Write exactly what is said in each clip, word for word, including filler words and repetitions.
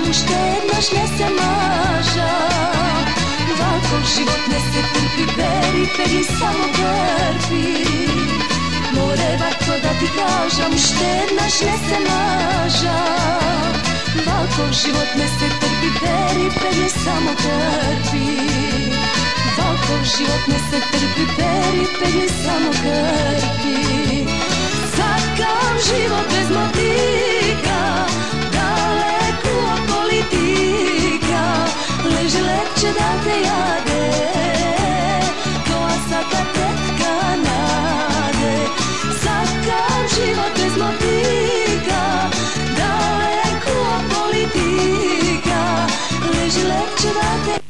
mušter naš ne se maža. Valkov život ne se trpi, peri, peri samo trpi. More vatro da ti kažem, mušter naš ne se maža. Valkov život ne se trpi, peri, peri samo trpi. Valkov život ne se trpi, peri, peri samo trpi. Sakav život bez motika, daleko od politika, leži lepše da te jade, to svaka tetka nade. Sakav život bez motika, daleko od politika, leži lepše da te jade.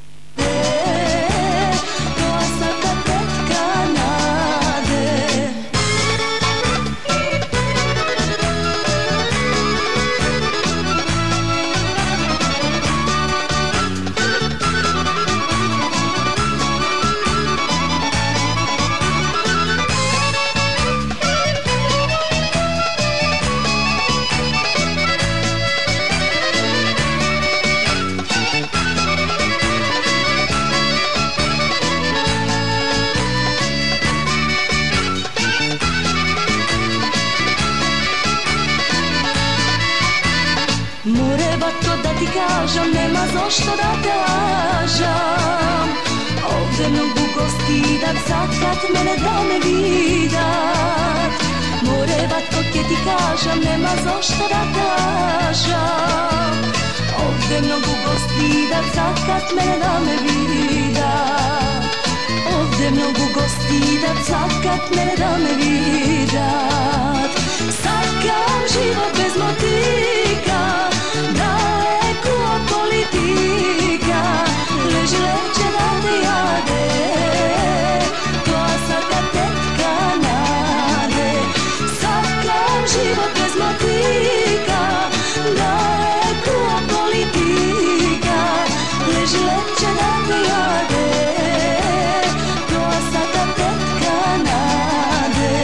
More vatro da ti kažem, nema zašto da te lažam. Ovde mnogo gosti da sad kad mene da me vidat. More vatro ke ti kažem, nema zašto da te lažam. Ovde mnogo gosti da sad kad mene da me vidat. Ovde mnogo gosti da sad kad mene da me vidat. Sakav život bez motika, daleko od politika, leži lepše da te jade, to svaka tetka nade. Sakav život bez motika, daleko od politika, leži lepše da te jade, to svaka tetka nade.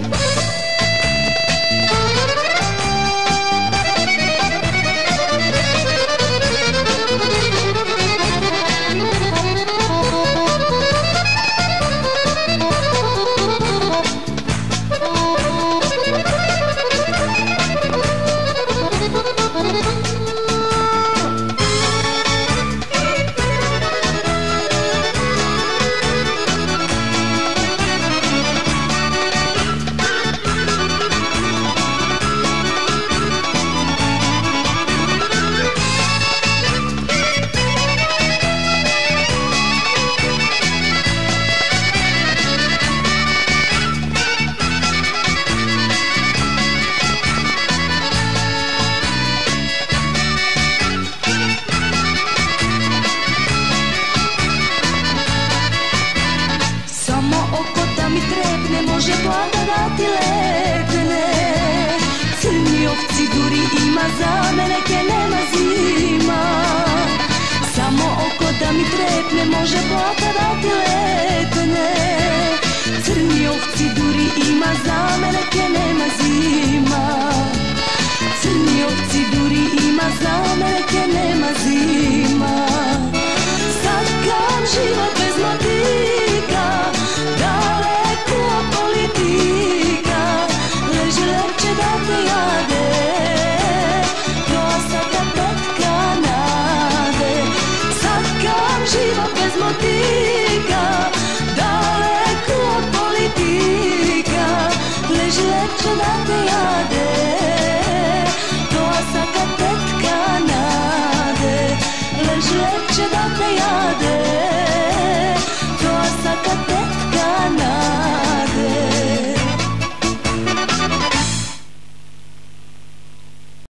Može blada da ti legne, crni ovci duri ima, za mene ke nema zima. Samo oko da mi trepne, može blada